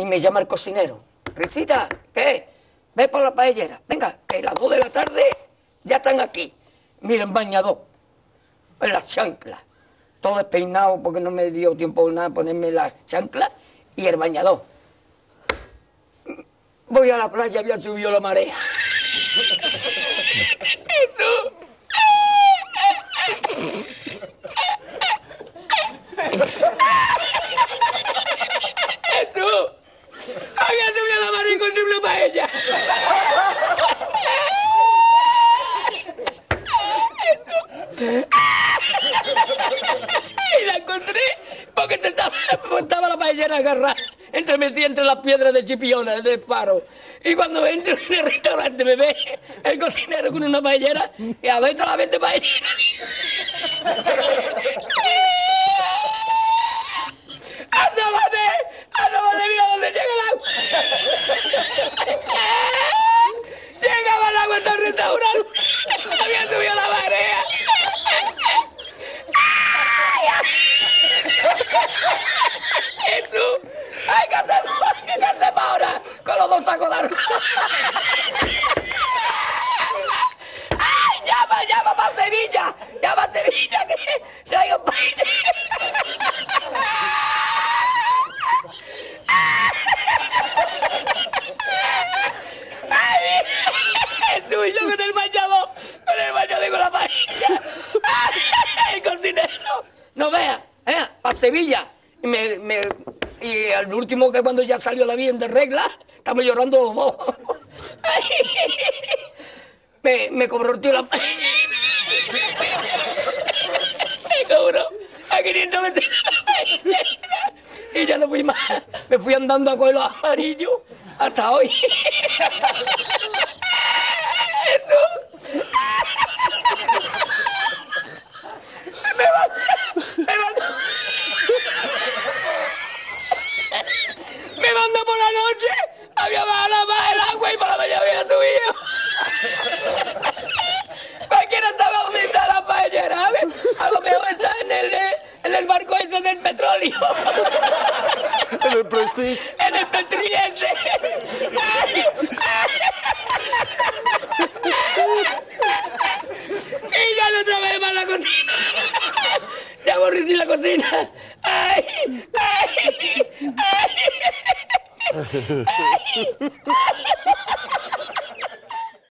Y me llama el cocinero. Risita, ¿qué? Ve por la paellera. Venga, que a las 2 de la tarde ya están aquí. Miren, bañador, en las chanclas. Todo despeinado porque no me dio tiempo nada ponerme las chanclas y el bañador. Voy a la playa, había subido la marea. Jesús. Jesús. Había subido la marea y encontré una paella. Y la encontré porque estaba la paellera agarrada metida entre las piedras de Chipiona, del faro. Y cuando entro en el restaurante me ve el cocinero con una paellera y adentro la vende paellera. ¡Asómate! ¡Mira dónde llega el agua! Llegaba el agua hasta el restaurante. Había subido la marea. ¡Jesús! ¡Ay, qué hacemos ahora! Con los 2 sacos de arroz. ¡Ay, llama para Sevilla! ¡Llama a Sevilla que traigo paella! ¡Ay, Jesús! Yo con el bañador con la paella. ¡El cocinero! No vea, para Sevilla. Y al último, que cuando ya salió la bien de regla, estamos llorando los dos. Me cobró el tío la paella. Me cobró a 500 metros la paella. Y ya no fui más. Me fui andando a coger los amarillos hasta hoy. Me mandó por la noche, había bajado más el agua y por la mañana había subido. Cualquiera estaba bonita la paellera, ¿sabes? A lo mejor está en el barco ese del petróleo. En el Prestige. En el Petriense. Y ya no otra vez más la cocina. Ya aborrecí la cocina. ¡Ay! ¡Ay! ¡Ay! ¡Ay!